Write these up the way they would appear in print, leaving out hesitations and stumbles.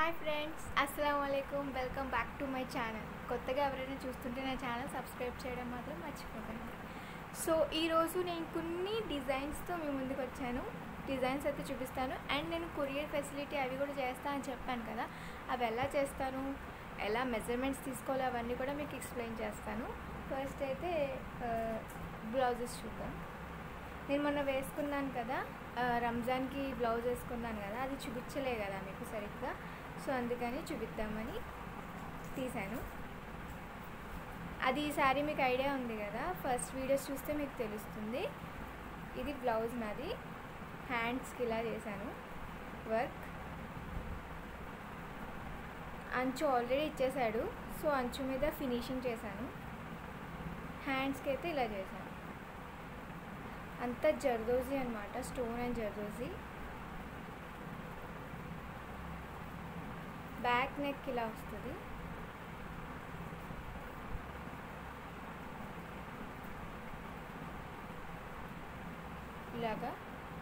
Hi friends, అస్సలాముఅలైకుమ్. Welcome back to my channel. కొత్తగా ఎవరైనా చూస్తుంటే నా ఛానల్ సబ్స్క్రైబ్ చేయడం మాత్రం మర్చిపోకండి. సో ఈరోజు నేను కొన్ని డిజైన్స్తో మీ ముందుకు వచ్చాను. డిజైన్స్ అయితే చూపిస్తాను అండ్ నేను కొరియర్ ఫెసిలిటీ అవి కూడా చేస్తా అని చెప్పాను కదా, అవి ఎలా చేస్తాను, ఎలా మెజర్మెంట్స్ తీసుకోవాలి అవన్నీ కూడా మీకు ఎక్స్ప్లెయిన్ చేస్తాను. ఫస్ట్ అయితే బ్లౌజెస్ చూద్దాం. నేను మొన్న వేసుకున్నాను కదా, రంజాన్కి బ్లౌజ్ వేసుకున్నాను కదా, అది చూపించలే కదా మీకు సరిగ్గా. సో అందుకని చూపిద్దామని తీశాను. అది ఈ శారీ మీకు ఐడియా ఉంది కదా, ఫస్ట్ వీడియోస్ చూస్తే మీకు తెలుస్తుంది. ఇది బ్లౌజ్ నాది, హ్యాండ్స్కి ఇలా చేశాను వర్క్. అంచు ఆల్రెడీ ఇచ్చేసాడు, సో అంచు మీద ఫినిషింగ్ చేశాను. హ్యాండ్స్కి అయితే ఇలా చేశాను. అంతా జర్దోజీ అనమాట, stone and zardozi. Back neck ఇలా వస్తుంది. ఇలాగా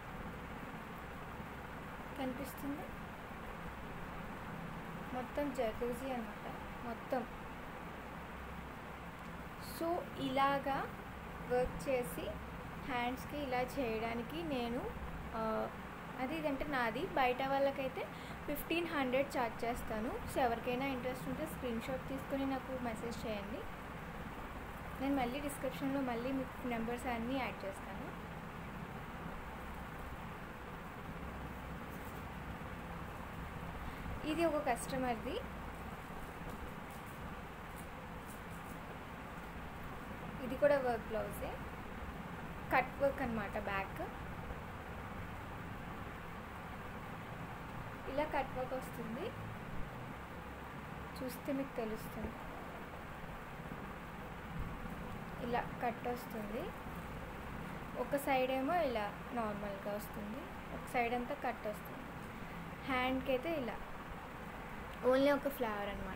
కనిపిస్తుంది. మొత్తం జర్దోజీ అనమాట మొత్తం. సో ఇలాగా వర్క్ చేసి హ్యాండ్స్కి ఇలా చేయడానికి నేను అది ఇదంటే నాది, బయట వాళ్ళకైతే 1500 ఛార్జ్ చేస్తాను. సో ఎవరికైనా ఇంట్రెస్ట్ ఉంటే స్క్రీన్ షాట్ తీసుకొని నాకు మెసేజ్ చేయండి. నేను మళ్ళీ డిస్క్రిప్షన్లో మళ్ళీ మీకు నెంబర్స్ అన్నీ యాడ్ చేస్తాను. ఇది ఒక కస్టమర్ది. ఇది కూడా వర్క్ బ్లౌజే, కట్ వర్క్ అనమాట. బ్యాక్ ఇలా కట్ వర్క్ వస్తుంది, చూస్తే మీకు తెలుస్తుంది. ఇలా కట్ వస్తుంది, ఒక సైడ్ ఏమో ఇలా నార్మల్గా వస్తుంది, ఒక సైడ్ అంతా కట్ వస్తుంది. హ్యాండ్కి అయితే ఇలా ఓన్లీ ఒక ఫ్లవర్ అనమాట.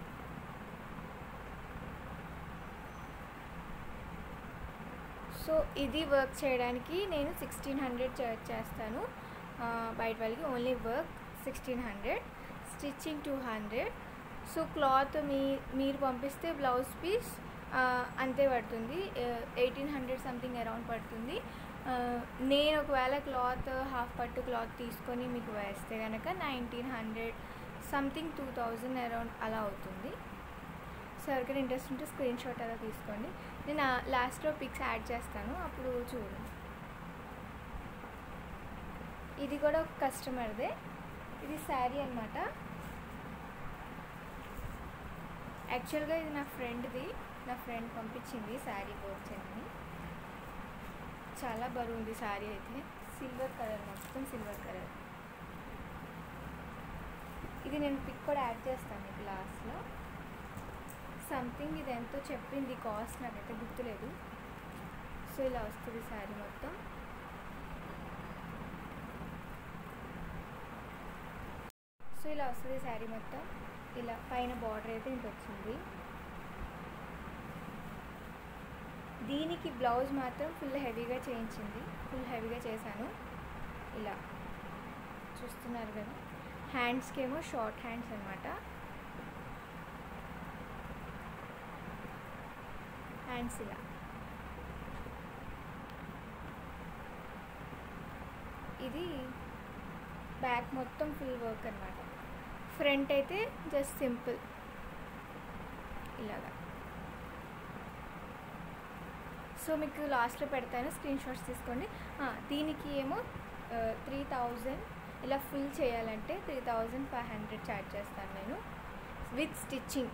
సో ఇది వర్క్ చేయడానికి నేను 1600 చార్జ్ చేస్తాను. బయట వాళ్ళకి only work 1600, stitching 200. So cloth మీరు పంపిస్తే బ్లౌజ్ పీస్ అంతే పడుతుంది, 1800 సంథింగ్ అరౌండ్ పడుతుంది. నేను ఒకవేళ క్లాత్ హాఫ్ పట్టు క్లాత్ తీసుకొని మీకు వేస్తే కనుక 1900 సంథింగ్ 2000 అరౌండ్ అలా అవుతుంది. సో ఎవరికైనా ఇంట్రెస్ట్ ఉంటే స్క్రీన్ షాట్ అలా తీసుకోండి. నేను లాస్ట్లో పిక్స్ యాడ్ చేస్తాను, అప్పుడు చూడండి. ఇది కూడా ఒక కస్టమర్దే. ఇది శారీ అనమాట. యాక్చువల్గా ఇది నా ఫ్రెండ్ది, నా ఫ్రెండ్ పంపించింది శారీ వర్క్ చేయమని. చాలా బరువు ఉంది శారీ అయితే, సిల్వర్ కలర్, మొత్తం సిల్వర్ కలర్. ఇది నేను పిక్ కూడా యాడ్ చేస్తాను మీకు లాస్ట్లో. సంథింగ్ ఇది ఎంతో చెప్పింది, కాస్ట్ నాకైతే గుర్తులేదు. సో ఇలా వస్తుంది శారీ మొత్తం. సో ఇలా వస్తుంది శారీ మొత్తం. ఇలా పైన బార్డర్ అయితే ఇంత వచ్చింది. దీనికి బ్లౌజ్ మాత్రం ఫుల్ హెవీగా చేయించింది, ఫుల్ హెవీగా చేశాను. ఇలా చూస్తున్నారు కదా. హ్యాండ్స్కి ఏమో షార్ట్ హ్యాండ్స్ అనమాట. హ్యాండ్స్ ఇలా. ఇది బ్యాక్ మొత్తం ఫుల్ వర్క్ అనమాట. ఫ్రంట్ అయితే జస్ట్ సింపుల్ ఇలాగా. సో మీకు లాస్ట్లో పెడతాను, స్క్రీన్ షాట్స్ తీసుకోండి. దీనికి ఏమో 3000, ఇలా ఫుల్ చేయాలంటే 3500 ఛార్జ్ చేస్తాను నేను విత్ స్టిచ్చింగ్.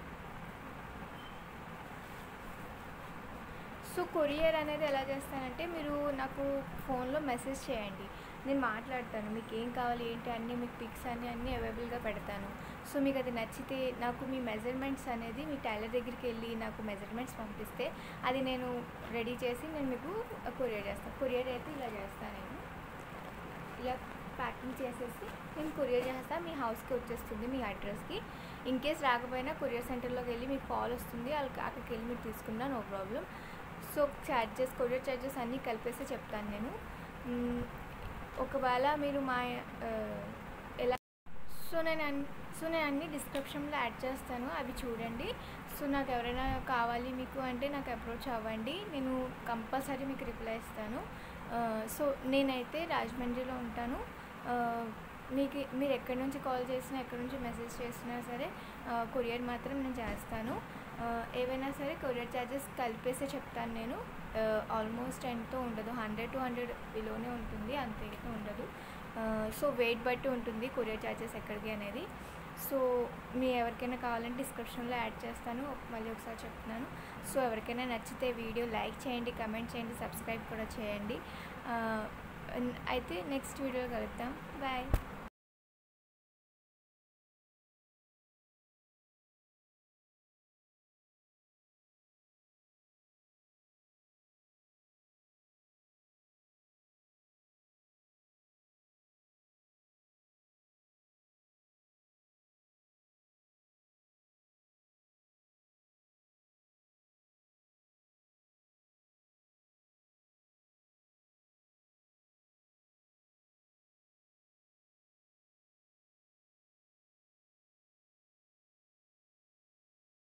సో కొరియర్ అనేది ఎలా చేస్తానంటే, మీరు నాకు ఫోన్లో మెసేజ్ చేయండి, నేను మాట్లాడతాను. మీకు ఏం కావాలి ఏంటి అన్నీ, మీకు పిక్స్ అన్నీ అవైలబుల్గా పెడతాను. సో మీకు అది నచ్చితే నాకు మీ మెజర్మెంట్స్ అనేది మీ టైలర్ దగ్గరికి వెళ్ళి నాకు మెజర్మెంట్స్ పంపిస్తే అది నేను రెడీ చేసి నేను మీకు కొరియర్ చేస్తాను. కొరియర్ అయితే ఇలా చేస్తాను నేను. ఇలా ప్యాకింగ్ చేసేసి నేను కొరియర్ చేస్తాను, మీ హౌస్కి వచ్చేస్తుంది మీ అడ్రస్కి. ఇన్ కేస్ రాకపోయినా కొరియర్ సెంటర్లోకి వెళ్ళి మీకు కాల్ వస్తుంది, అక్కడికి వెళ్ళి మీరు తీసుకున్నా no problem. So charges, courier charges అన్నీ కలిపేసి చెప్తాను నేను. ఒకవేళ మీరు మా ఎలా సో నేను అన్ని డిస్క్రిప్షన్లో యాడ్ చేస్తాను, అవి చూడండి. సో నాకు ఎవరైనా కావాలి మీకు అంటే నాకు అప్రోచ్ అవ్వండి, నేను కంపల్సరీ మీకు రిప్లై ఇస్తాను. సో నేనైతే రాజమండ్రిలో ఉంటాను. మీరు ఎక్కడి నుంచి కాల్ చేసినా, ఎక్కడి నుంచి మెసేజ్ చేసినా సరే కొరియర్ మాత్రం నేను చేస్తాను. ఏవైనా సరే కొరియర్ ఛార్జెస్ కలిపేసే చెప్తాను నేను. ఆల్మోస్ట్ ఎంతో ఉండదు, 100 to 100 బిలోనే ఉంటుంది, అంత అయితే ఉండదు. సో వెయిట్ బట్టి ఉంటుంది కొరియర్ ఛార్జెస్ ఎక్కడికి అనేది. సో ఎవరికైనా కావాలంటే డిస్క్రిప్షన్లో యాడ్ చేస్తాను, మళ్ళీ ఒకసారి చెప్తున్నాను. సో ఎవరికైనా నచ్చితే వీడియో లైక్ చేయండి, కమెంట్ చేయండి, సబ్స్క్రైబ్ కూడా చేయండి. అయితే నెక్స్ట్ వీడియోలో కలుద్దాం. బాయ్.